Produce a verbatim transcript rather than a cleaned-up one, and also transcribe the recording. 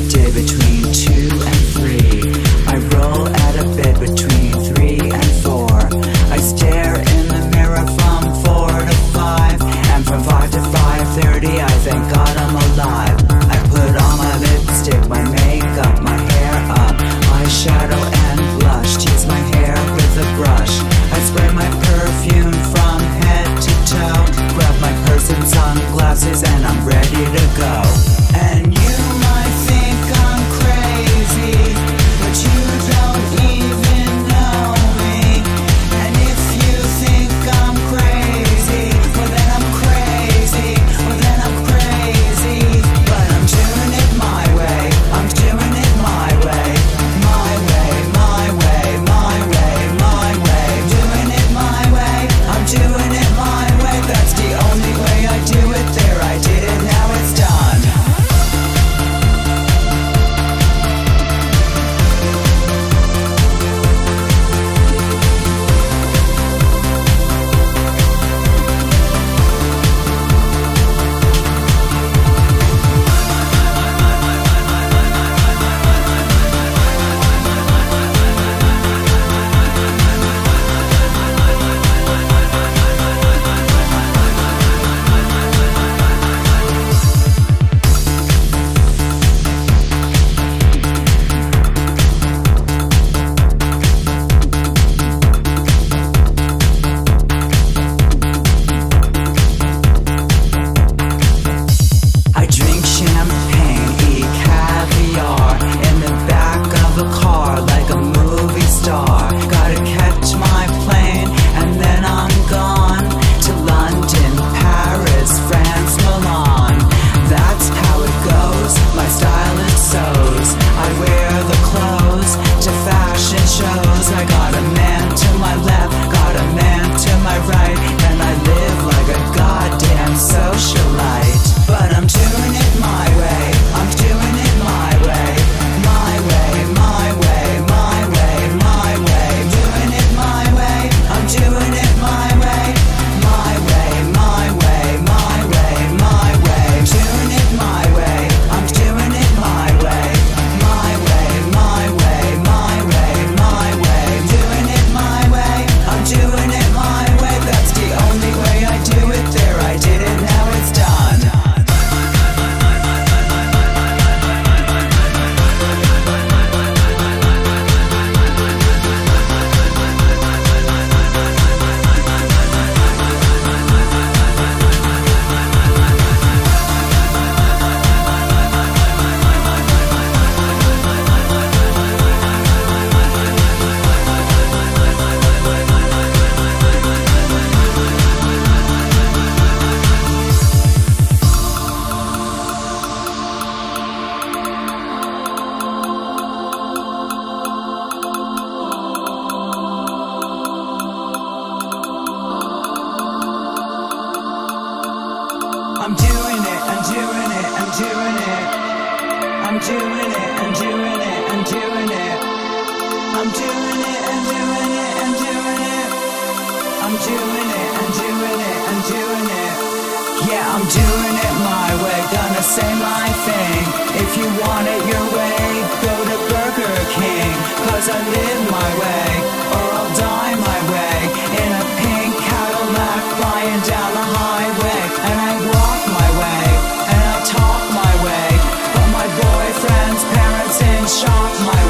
day between two and three. I roll out of bed between three and four. I stare in the mirror from four to five, and from five to five thirty I thank God I'm alive. I put on my lipstick, my makeup, my hair up, eyeshadow and blush, tease my hair with a brush. I spray my perfume from head to toe, grab my purse and sunglasses, and I'm ready to go. And you might think I'm crazy, but you don't even know me. And if you think I'm crazy, well then I'm crazy, well then I'm crazy. But I'm doing it my way, I'm doing it my way, my way, my way, my way, my way. Doing it my way, I'm doing it my way. That's the only way I do it. There I did it, now it's done. I'm doing it, I'm doing it, I'm doing it. I'm doing it, I'm doing it, I'm doing it. I'm doing it, I'm doing it, I'm doing it. I'm doing it, I'm doing it, I'm doing it. Yeah, I'm doing it my way, gonna say my thing. If you want it your way, go to Burger King. Cause I live my way, or I'll die my way. In a pink Cadillac, flying down the highway. And I walk my way, and I talk my way. But my boyfriend's parents in shop my